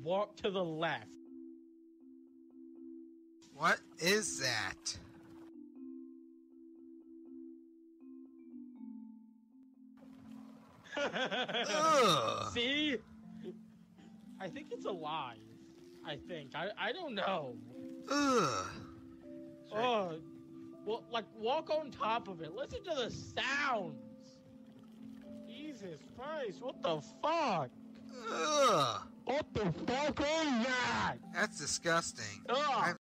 walk to the left. What is that? Ugh. See? I think it's alive. I think. I don't know. Ugh. Oh, well, like, walk on top of it. Listen to the sounds. Jesus Christ, what the fuck? Ugh. What the fuck is that? That's disgusting. Ugh.